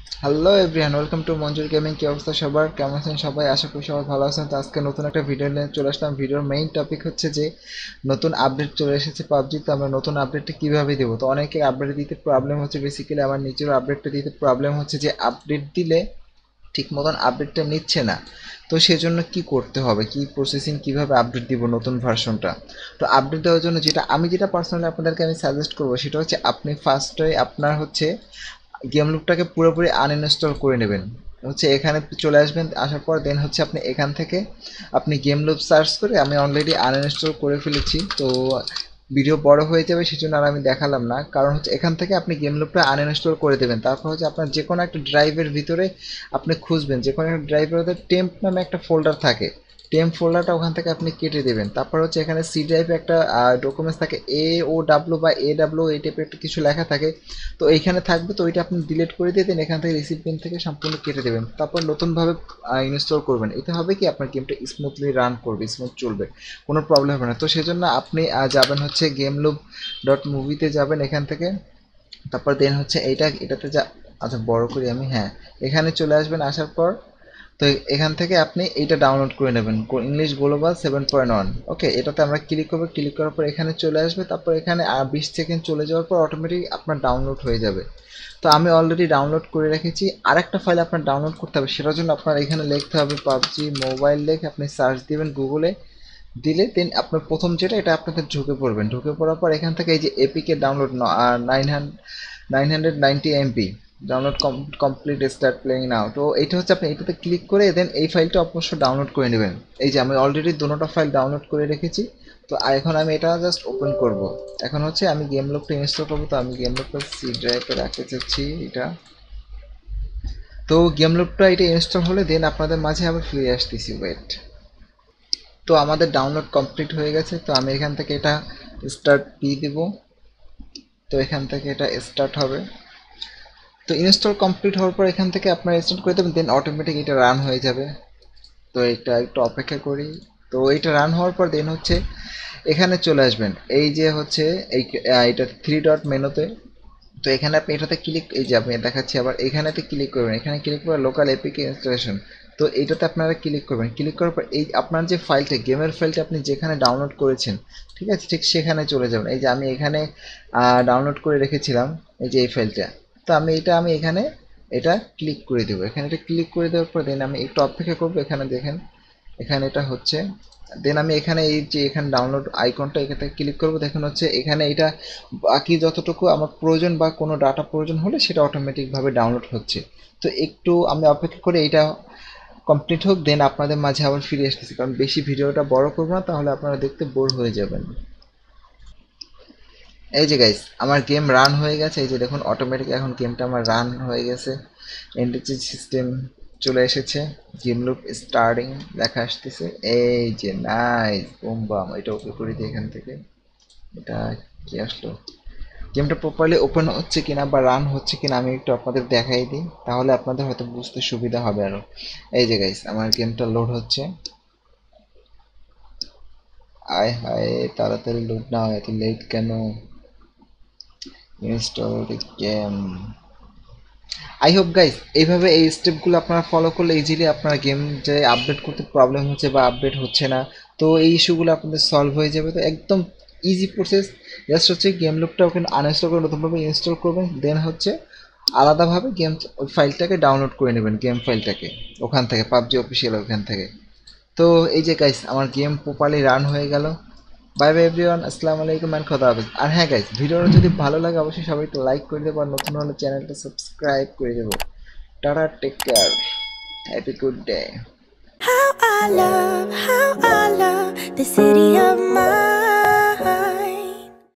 Hello everyone, welcome to Manjur gaming. কি অবস্থা সবার, কেমন আছেন সবাই? আশা করি সবাই ভালো আছেন। তো আজকে নতুন একটা ভিডিও নিয়ে চলে আসলাম। ভিডিওর মেইন টপিক হচ্ছে যে নতুন আপডেট চলে এসেছে পাবজি। তো আমরা নতুন আপডেটটা কীভাবে দেবো? তো অনেকে আপডেট দিতে প্রবলেম হচ্ছে, বেসিক্যালি আমার নিজেরও আপডেটটা দিতে প্রবলেম হচ্ছে যে আপডেট দিলে ঠিক মতন আপডেটটা নিচ্ছে না। তো সেজন্য কি করতে হবে, কি প্রসেসিং, কিভাবে আপডেট দিব নতুন ভার্সনটা? তো আপডেট দেওয়ার জন্য যেটা পার্সোনালি আপনাদেরকে আমি সাজেস্ট করবো সেটা হচ্ছে আপনি ফার্স্টে আপনার হচ্ছে গেম লুপটাকে পুরোপুরি আনইনস্টল করে নেবেন। হচ্ছে এখানে চলে আসবেন, আসার পর দেন হচ্ছে আপনি এখান থেকে আপনি গেম লুপ সার্চ করে, আমি অলরেডি আনইনস্টল করে ফেলেছি। তো ভিডিও বড় হয়ে যাবে সেজন্য আর আমি দেখালাম না, কারণ হচ্ছে এখান থেকে আপনি গেম লুপটা আনইনস্টল করে দেবেন। তারপর হচ্ছে আপনার যে কোনো একটা ড্রাইভের ভিতরে আপনি খুঁজবেন, যে কোনো একটা ড্রাইভের ভিতরে টেম্প নামে একটা ফোল্ডার থাকে, টেম্প ফোল্ডারটা ওখান থেকে আপনি কেটে দেবেন। তারপর হচ্ছে এখানে সি ড্রাইভে একটা ডকুমেন্টস থাকে, AOW বা AW এই টাইপের একটা কিছু লেখা থাকে। তো এইখানে থাকবে, তো ওইটা আপনি ডিলিট করে দিয়ে দেন, এখান থেকে রিসিভ পিন থেকে সম্পূর্ণ কেটে দেবেন। তারপর নতুনভাবে ইনস্টল করবেন। এতে হবে কি, আপনার গেমটা স্মুথলি রান করবে, স্মুথ চলবে, কোনো প্রবলেম হবে না। তো সেজন্য আপনি যাবেন হচ্ছে GameLoop.movie-তে যাবেন এখান থেকে। তারপর দেন হচ্ছে এটাতে যা, আচ্ছা বড় করি আমি, হ্যাঁ, এখানে চলে আসবেন। আসার পর তো এখান থেকে আপনি এইটা ডাউনলোড করে নেবেন, ইংলিশ গ্লোবাল 7.1। ওকে, এটাতে আমরা ক্লিক করবো। ক্লিক করার পর এখানে চলে আসবে। তারপর এখানে 20 সেকেন্ড চলে যাওয়ার পর অটোমেটিক আপনার ডাউনলোড হয়ে যাবে। তো আমি অলরেডি ডাউনলোড করে রেখেছি। আরেকটা ফাইল আপনার ডাউনলোড করতে হবে, সেটার জন্য আপনার এখানে লিখতে হবে পাবজি মোবাইল, লিখে আপনি সার্চ দিবেন গুগলে, দিলে দেন আপনার প্রথম যেটা, এটা আপনাদের ঢুকে পড়বেন। ঢুকে পড়ার পর এখান থেকে এই যে APK download 990 MB download complete, start playing now. তো এইটা হচ্ছে আপনি এটাতে ক্লিক করে দেন এই ফাইলটা অবশ্যই ডাউনলোড করে নেবেন। এই যে আমি অলরেডি দুটোটা ফাইল ডাউনলোড করে রেখেছি। তো এখন আমি এটা জাস্ট ওপেন করব। এখন হচ্ছে আমি গেম লোকটা ইনস্টল করবো। তো আমি গেম লোকটা সি ড্রাইভে রাখতে চাচ্ছি এটা। তো গেম লোকটা এটা ইনস্টল হলে দেন আপনাদের মাঝে আবার ফিরে আসতেছি, ওয়েট। তো আমাদের ডাউনলোড কমপ্লিট হয়ে গেছে। তো আমি এখান থেকে এটা স্টার্ট দিয়ে দেব। তো এখান থেকে এটা স্টার্ট হবে। তো ইনস্টল কমপ্লিট হওয়ার পর এখান থেকে আপনারা স্টার্ট করে দেবেন, দেন অটোমেটিক এটা রান হয়ে যাবে। তো এটা একটু অপেক্ষা করি। তো এটা রান হওয়ার পর দেন হচ্ছে এখানে চলে আসবেন। এই যে হচ্ছে এই এটা 3 ডট মেনুতে। তো এখানে আপনি এটাতে ক্লিক, এই যে আমি দেখাচ্ছি আবার, এখানেতে ক্লিক করবেন। এখানে ক্লিক করে লোকাল এপিকে ইনস্টলেশন, তো এইটাতে আপনারা ক্লিক করবেন। ক্লিক করার পর এই আপনার যে ফাইলটা, গেমের ফাইলটা আপনি যেখানে ডাউনলোড করেছেন, ঠিক আছে, ঠিক সেখানে চলে যাবেন। এই যে আমি এখানে ডাউনলোড করে রেখেছিলাম, এই যে এই ফাইলটা। তো আমি এখানে এটা ক্লিক করে দেবো। এখানে এটা ক্লিক করে দেওয়ার পর দেন আমি একটু অপেক্ষা করবো। এখানে দেখেন, এখানে এটা হচ্ছে। দেন আমি এখানে এই যে এখানে ডাউনলোড আইকনটা, এখানে ক্লিক করব। দেখুন হচ্ছে এখানে এটা বাকি যতটুকু আমার প্রয়োজন বা কোনো ডাটা প্রয়োজন হলে সেটা অটোমেটিকভাবে ডাউনলোড হচ্ছে। তো একটু আমি অপেক্ষা করে এইটা কমপ্লিট হোক, দেন আপনাদের মাঝে আবার ফিরে আসতেছি, কারণ বেশি ভিডিওটা বড় করবো না, তাহলে আপনারা দেখতে বোর হয়ে যাবেন। এই যে গাইস, আমার গেম রান হয়ে গেছে। এই যে দেখুন অটোমেটিক এখন গেমটা আমার রান হয়ে গেছে। এনটিজি সিস্টেম চলে এসেছে, গেম লুপ স্টার্টিং লেখা আসতেছে। এই যে নাইস, বুম বাম। এটা ওকে করে দিই এখান থেকে। এটা কি আসলো, গেমটা প্রপারলি ওপেন হচ্ছে কিনা বা রান হচ্ছে কিনা আমি একটু আপনাদের দেখাই দিই, তাহলে আপনাদের হয়তো বুঝতে সুবিধা হবে আরো। এই যে গাইস, আমার গেমটা লোড হচ্ছে। আয় হায়, তাড়াতাড়ি লোড না হয়, এত লেট কেন? Install game. I hope guys, এইভাবে এই স্টেপগুলো আপনারা ফলো করলে ইজিলি আপনার গেম যে আপডেট করতে প্রবলেম হচ্ছে বা আপডেট হচ্ছে না, তো এই ইস্যুগুলো আপনাদের সলভ হয়ে যাবে। তো একদম ইজি প্রসেস। জাস্ট হচ্ছে গেম লুপটা ওখানে আনইনস্টল করে নতুনভাবে ইনস্টল করবেন, দেন হচ্ছে আলাদাভাবে গেম ওই ফাইলটাকে ডাউনলোড করে নেবেন, গেম ফাইলটাকে ওখান থেকে, পাবজি অফিসিয়াল ওখান থেকে। তো এই যে গাইস, আমার গেম প্রপারলি রান হয়ে গেল। বাই বাই এভরিওয়ান, আসসালামু আলাইকুম এন্ড খোদা হাফেজ। আর হ্যাঁ গাইস, ভিডিওটা যদি ভালো লাগে অবশ্যই সবাই একটু লাইক করে দেবো, আর নতুন হলে চ্যানেলটা সাবস্ক্রাইব করে দেবো। Tata, take care, happy good day. How I love the city of mine.